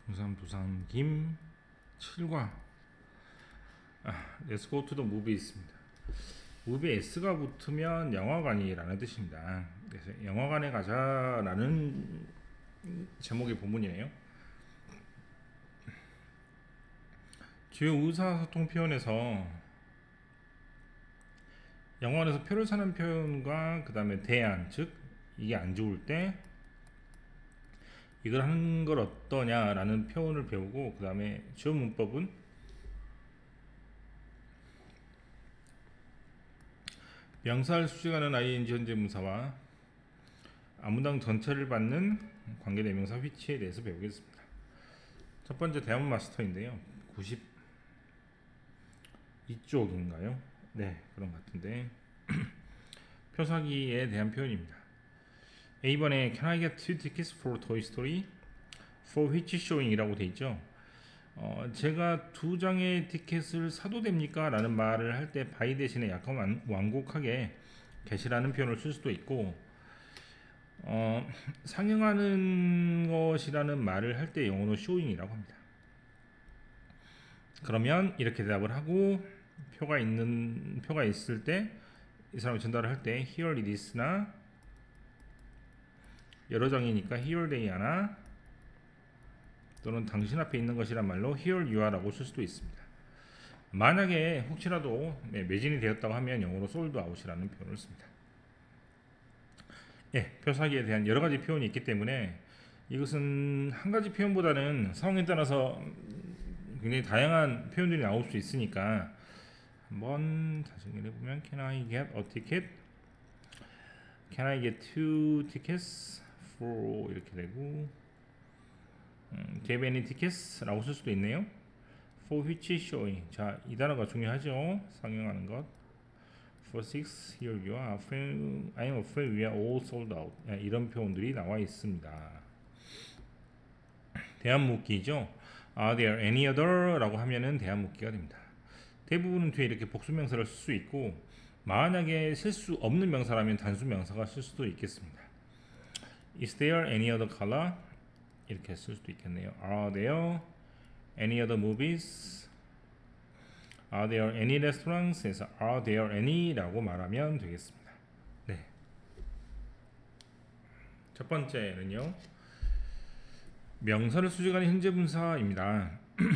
부산 부산 김 7과 Let's go to the movie 있습니다. movie S가 붙으면 영화관이라는 뜻입니다. 그래서 영화관에 가자라는 제목의 본문이네요. 주요 의사소통 표현에서 영화관에서 표를 사는 표현과 그 다음에 대안, 즉 이게 안 좋을 때 이걸 하는 걸 어떠냐라는 표현을 배우고, 그 다음에 주요 문법은 명사를 수식하는 ing 현재 문사와 앞문장 전체를 받는 관계대명사 which에 대해서 배우겠습니다. 첫 번째 대한 마스터인데요. 92쪽인가요? 네, 그런 것 같은데 표사기에 대한 표현입니다. A번에 Can I get 2 tickets for Toy Story? For which showing? 이라고 돼 있죠. 제가 2장의 티켓을 사도 됩니까? 라는 말을 할 때 by 대신에 약간 완곡하게 get이라는 표현을 쓸 수도 있고, 상영하는 것이라는 말을 할 때 영어로 showing이라고 합니다. 그러면 이렇게 대답을 하고 표가 있을 때 이 사람이 전달을 할 때 here it is나 여러 장이니까 here they are나 또는 당신 앞에 있는 것이란 말로 here you are라고 쓸 수도 있습니다. 만약에 혹시라도 매진이 되었다고 하면 영어로 sold out이라는 표현을 씁니다. 표사기에 대한 여러 가지 표현이 있기 때문에 이것은 한 가지 표현보다는 상황에 따라서 굉장히 다양한 표현들이 나올 수 있으니까 한번 다시 정리해보면 Can I get a ticket? Can I get 2 tickets for 이렇게 되고 Do you have any tickets? 라고 쓸 수도 있네요. For which showing? 자, 이 단어가 중요하죠. 상영하는 것. For 6, here you are. I'm afraid we are all sold out. 이런 표현들이 나와 있습니다. 대한묻기죠. Are there any other? 라고 하면은 대한묻기가 됩니다. 대부분은 뒤에 이렇게 복수명사를 쓸 수 있고, 만약에 쓸 수 없는 명사라면 단수명사가 쓸 수도 있겠습니다. Is there any other color? 이렇게 쓸 수도 있겠네요. Are there any other movies? Are there any restaurants? 에서 Are there any? 라고 말하면 되겠습니다. 네. 첫 번째는요, 명사를 수식하는 현재 분사입니다.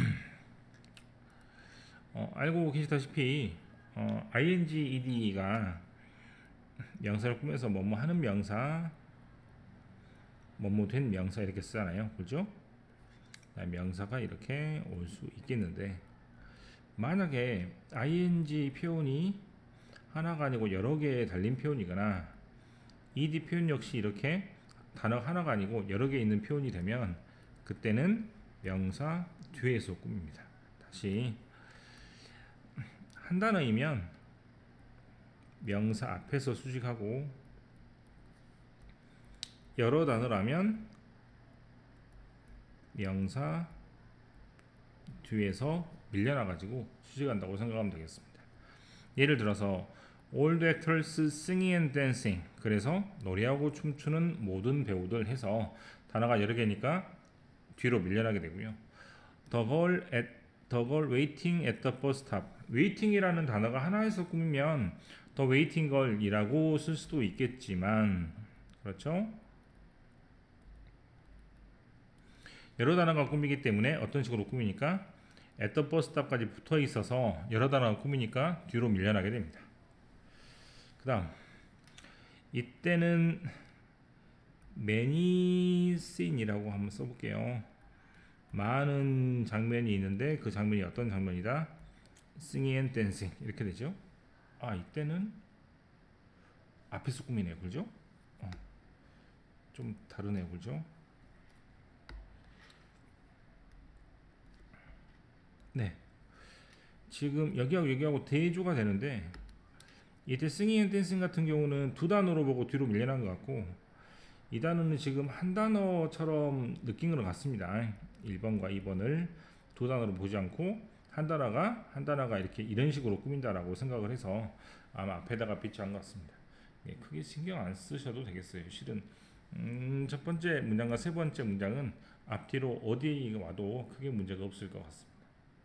알고 계시다시피 ing, ed가 명사를 꾸며서 뭐뭐 하는 명사, 뭐뭐 된 명사 이렇게 쓰잖아요. 그죠? 명사가 이렇게 올 수 있겠는데, 만약에 ing 표현이 하나가 아니고 여러 개 달린 표현이거나 ed 표현 역시 이렇게 단어 하나가 아니고 여러 개 있는 표현이 되면 그때는 명사 뒤에서 꾸밉니다. 다시, 한 단어이면 명사 앞에서 수식하고, 여러 단어라면 명사 뒤에서 밀려나가지고 수식한다고 생각하면 되겠습니다. 예를 들어서 All the actors singing and dancing. 그래서 노래하고 춤추는 모든 배우들 해서 단어가 여러 개니까 뒤로 밀려나게 되고요. The girl waiting at the bus stop. waiting이라는 단어가 하나에서 꾸미면 the waiting girl이라고 쓸 수도 있겠지만, 그렇죠? 여러 단어가 꾸미기 때문에 어떤 식으로 꾸미니까 at the bus stop까지 붙어 있어서 여러 단어가 꾸미니까 뒤로 밀려나게 됩니다. 그 다음, 이때는 many scene이라고 한번 써볼게요. 많은 장면이 있는데 그 장면이 어떤 장면이다? singing and dancing 이렇게 되죠. 이때는 앞에서 꾸미네요. 그죠? 좀 다르네요. 그죠? 네. 지금 여기하고 여기하고 대조가 되는데, 이때 singing and dancing 같은 경우는 두 단어로 보고 뒤로 밀려난 것 같고, 이 단어는 지금 한 단어처럼 느낀 것 같습니다. 1번과 2번을 두 단어로 보지 않고 한 단어가 이렇게 이런 식으로 꾸민다라고 생각을 해서 아마 앞에다가 비치한 것 같습니다. 크게 신경 안 쓰셔도 되겠어요. 실은 첫 번째 문장과 세 번째 문장은 앞뒤로 어디 와도 크게 문제가 없을 것 같습니다.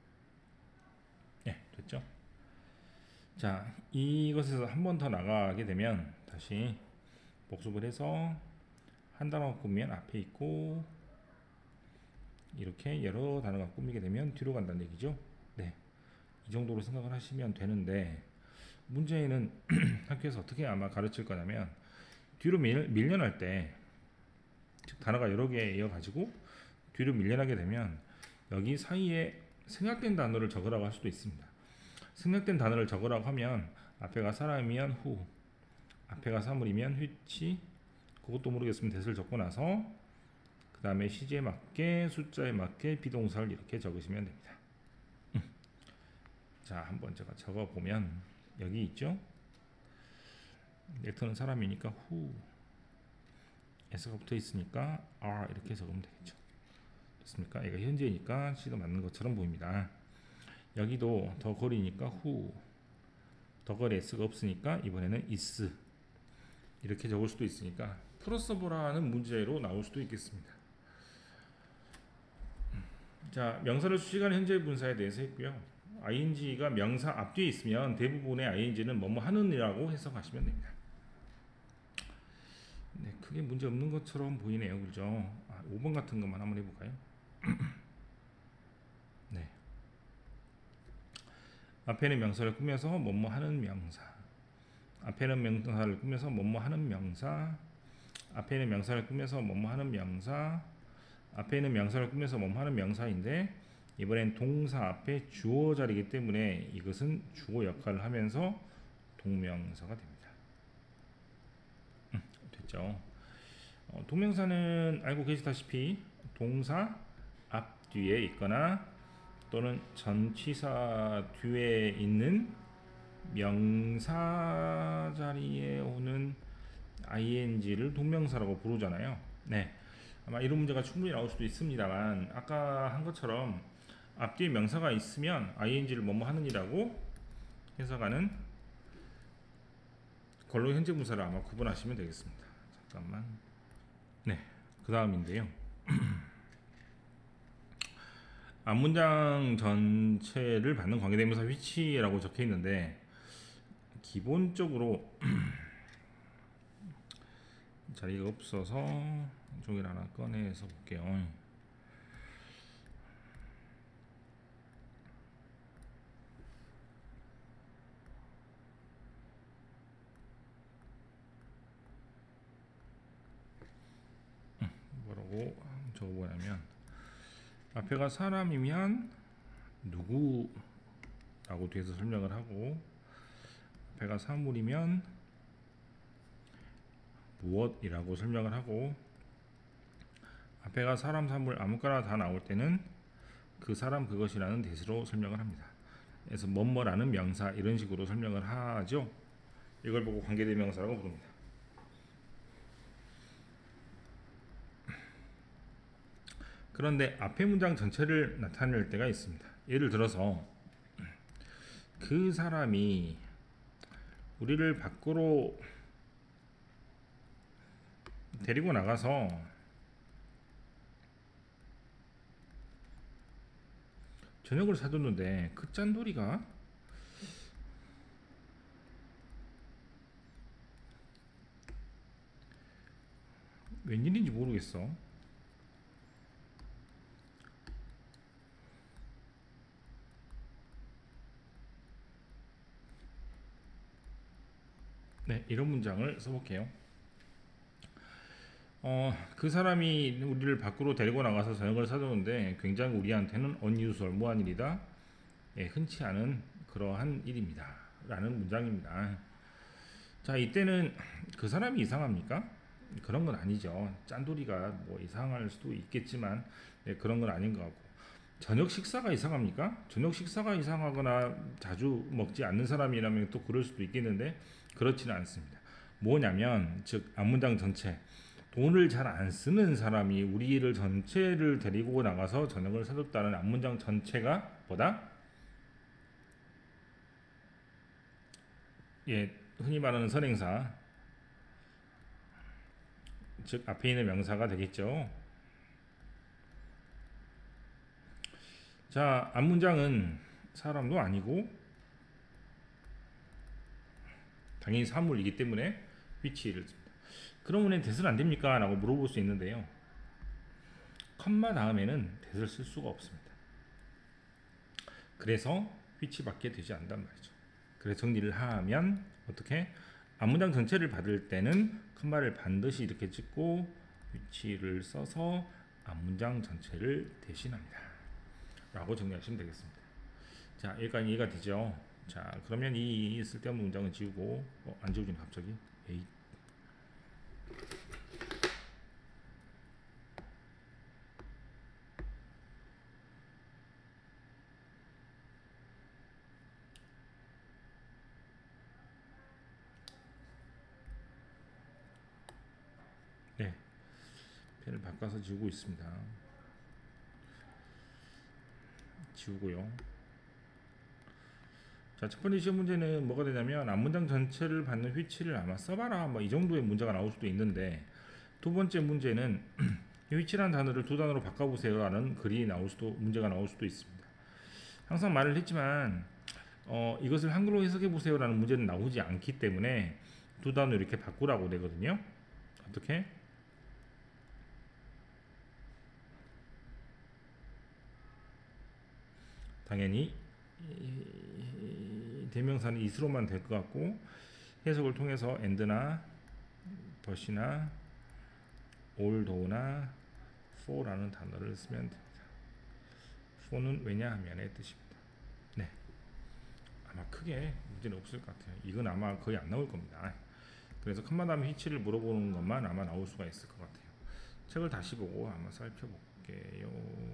네, 됐죠? 자, 이것에서 한 번 더 나가게 되면 다시 복습을 해서 한 단어가 꾸미면 앞에 있고 이렇게 여러 단어가 꾸미게 되면 뒤로 간다는 얘기죠. 네, 이 정도로 생각을 하시면 되는데 문제는 학교에서 어떻게 아마 가르칠 거냐면 뒤로 밀려날 때 즉 단어가 여러 개 이어가지고 뒤로 밀려나게 되면 여기 사이에 생략된 단어를 적으라고 할 수도 있습니다. 생략된 단어를 적으라고 하면 앞에가 사람이면 후, 앞에가 사물이면 which, 그것도 모르겠으면 that을 적고 나서 그 다음에 시제에 맞게 숫자에 맞게 비동사를 이렇게 적으시면 됩니다. 자, 한번 제가 적어보면 여기 있죠. 넥터는 사람이니까 who, s가 붙어 있으니까 are 이렇게 적으면 되겠죠. 됐습니까? 얘가 현재니까 C가 맞는 것처럼 보입니다. 여기도 더 거리니까 who, 더 거리 s가 없으니까 이번에는 is 이렇게 적을 수도 있으니까 풀어써보라는 문제로 나올 수도 있겠습니다. 자, 명사를 수식한 현재 분사에 대해서 했고요. ing가 명사 앞뒤에 있으면 대부분의 ing는 뭐뭐 하는이라고 해석하시면 됩니다. 네, 크게 문제 없는 것처럼 보이네요. 그죠? 5번 같은 것만 한번 해볼까요? 네. 앞에는 명사를 꾸며서 뭐뭐 하는 명사, 앞에는 명사를 꾸며서 뭐뭐 하는 명사, 앞에는 명사를 꾸며서 뭐뭐 하는 명사, 앞에는 명사를 꾸며서 뭐뭐 하는 명사인데 이번엔 동사 앞에 주어 자리이기 때문에 이것은 주어 역할을 하면서 동명사가 됩니다. 됐죠? 동명사는 알고 계시다시피 동사 앞뒤에 있거나 또는 전치사 뒤에 있는 명사 자리에 오는 ing를 동명사라고 부르잖아요. 네, 아마 이런 문제가 충분히 나올 수도 있습니다만 아까 한 것처럼 앞뒤에 명사가 있으면 ing를 뭐뭐 하는이라고 해석하는 걸로 현재 분사를 아마 구분하시면 되겠습니다. 잠깐만. 네, 그 다음인데요. 앞문장 전체를 받는 관계대명사 which라고 적혀 있는데 기본적으로 자리가 없어서 종이를 하나 꺼내서 볼게요. 뭐라고 적어보냐면 앞에가 사람이면 누구라고 뒤에서 설명을 하고 앞에가 사물이면 무엇이라고 설명을 하고 앞에가 사람, 사물 아무거나 다 나올 때는 그 사람 그것이라는 대시로 설명을 합니다. 그래서 뭐뭐라는 명사 이런 식으로 설명을 하죠. 이걸 보고 관계대명사라고 부릅니다. 그런데 앞에 문장 전체를 나타낼 때가 있습니다. 예를 들어서 그 사람이 우리를 밖으로 데리고 나가서 저녁을 사줬는데 그 짠돌이가 웬일인지 모르겠어. 네, 이런 문장을 써볼게요. 그 사람이 우리를 밖으로 데리고 나가서 저녁을 사줬는데 굉장히 우리한테는 unusual, 무한일이다. 예, 흔치 않은 그러한 일입니다. 라는 문장입니다. 자, 이때는 그 사람이 이상합니까? 그런 건 아니죠. 짠돌이가 뭐 이상할 수도 있겠지만 네, 그런 건 아닌 것 같고 저녁 식사가 이상합니까? 저녁 식사가 이상하거나 자주 먹지 않는 사람이라면 또 그럴 수도 있겠는데 그렇지는 않습니다. 뭐냐면 즉 앞문장 전체 돈을 잘 안 쓰는 사람이 우리를 전체를 데리고 나가서 저녁을 사줬다는 앞문장 전체가 보다 예, 흔히 말하는 선행사 즉 앞에 있는 명사가 되겠죠. 자, 앞문장은 사람도 아니고 당연히 사물이기 때문에 which를 씁니다. 그러면 that은 안 됩니까? 라고 물어볼 수 있는데요. 컴마 다음에는 that을 쓸 수가 없습니다. 그래서 which밖에 되지 않단 말이죠. 그래서 정리를 하면 어떻게? 앞문장 전체를 받을 때는 컴마를 반드시 이렇게 찍고 which를 써서 앞문장 전체를 대신합니다. 라고 정리하시면 되겠습니다. 자, 여기까지 이해가 되죠? 자, 그러면 이 쓸데없는 문장은 지우고 안 지워지네 갑자기. 에이. 네, 펜을 바꿔서 지우고 있습니다. 지우고요. 자, 첫 번째 시험 문제는 뭐가 되냐면 앞문장 전체를 받는 which를 아마 써봐라 뭐 이 정도의 문제가 나올 수도 있는데, 두 번째 문제는 which라는 단어를 두 단어로 바꿔보세요 라는 글이 나올 수도, 문제가 나올 수도 있습니다. 항상 말을 했지만 이것을 한글로 해석해 보세요 라는 문제는 나오지 않기 때문에 두 단어 이렇게 바꾸라고 되거든요. 어떻게? 당연히 대명사는 is로만 될 것 같고, 해석을 통해서 and나 but이나 although나 for라는 단어를 쓰면 됩니다. for는 왜냐하면의 뜻입니다. 네, 아마 크게 문제는 없을 것 같아요. 이건 아마 거의 안 나올 겁니다. 그래서 컴마 다음에 which를 물어보는 것만 아마 나올 수가 있을 것 같아요. 책을 다시 보고 한번 살펴볼게요.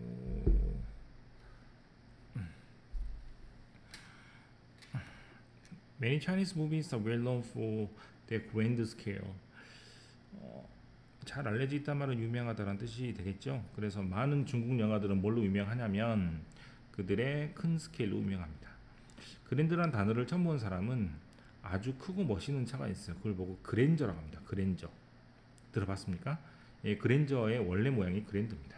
Many Chinese movies are well known for their grand scale. 잘 알려져 있단 말은 유명하다는 뜻이 되겠죠. 그래서 많은 중국 영화들은 뭘로 유명하냐면 그들의 큰 스케일로 유명합니다. 그랜드라는 단어를 처음 본 사람은 아주 크고 멋있는 차가 있어요. 그걸 보고 그랜저라고 합니다. 그랜저. 들어봤습니까? 예, 그랜저의 원래 모양이 그랜드입니다.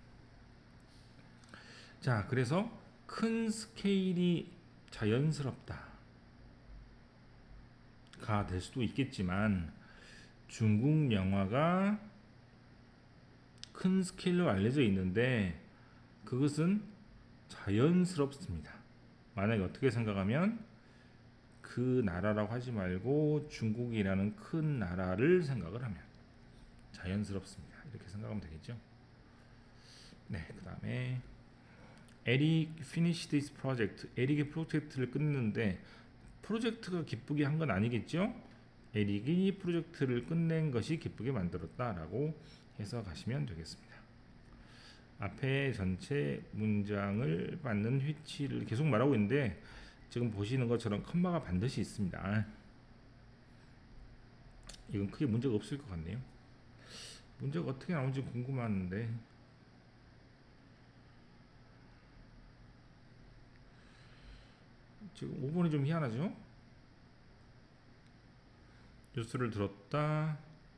자, 그래서 큰 스케일이 자연스럽다 가 될 수도 있겠지만, 중국 영화가 큰 스케일로 알려져 있는데 그것은 자연스럽습니다. 만약에 어떻게 생각하면 그 나라라고 하지 말고 중국이라는 큰 나라를 생각을 하면 자연스럽습니다. 이렇게 생각하면 되겠죠. 네, 그 다음에 Eric finished this project. 에릭이 프로젝트를 끝냈는데 프로젝트가 기쁘게 한 건 아니겠죠? 에릭이 프로젝트를 끝낸 것이 기쁘게 만들었다라고 해석하시면 되겠습니다. 앞에 전체 문장을 받는 which를 계속 말하고 있는데 지금 보시는 것처럼 컴마가 반드시 있습니다. 이건 크게 문제가 없을 것 같네요. 문제가 어떻게 나오는지 궁금한데, 지금 5번이 좀 희한하죠? 뉴스를 들었다.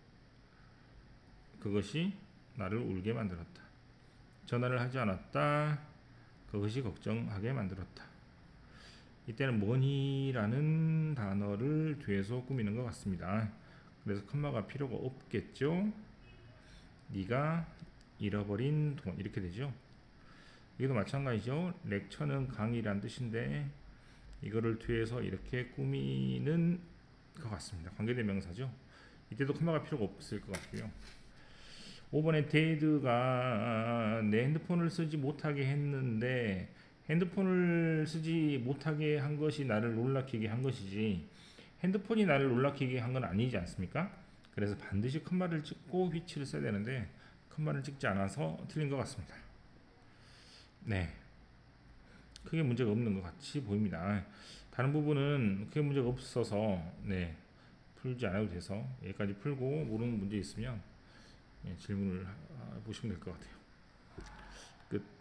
그것이 나를 울게 만들었다. 전화를 하지 않았다. 그것이 걱정하게 만들었다. 이때는 뭐니라는 단어를 뒤에서 꾸미는 것 같습니다. 그래서 컴마가 필요가 없겠죠. 네가 잃어버린 돈, 이렇게 되죠. 이것도 마찬가지죠. 렉처는 강의란 뜻인데 이거를 뒤에서 이렇게 꾸미는 것 같습니다. 관계대명사죠. 이때도 컴마가 필요가 없을 것 같고요. 5번에 데이드가 내 핸드폰을 쓰지 못하게 했는데, 핸드폰을 쓰지 못하게 한 것이 나를 놀라키게 한 것이지 핸드폰이 나를 놀라키게 한 건 아니지 않습니까? 그래서 반드시 컴마를 찍고 which를 써야 되는데 컴마를 찍지 않아서 틀린 것 같습니다. 네, 크게 문제가 없는 것 같이 보입니다. 다른 부분은 크게 문제가 없어서 네, 풀지 않아도 돼서 여기까지 풀고 모르는 문제 있으면 질문을 보시면 될 것 같아요. 끝.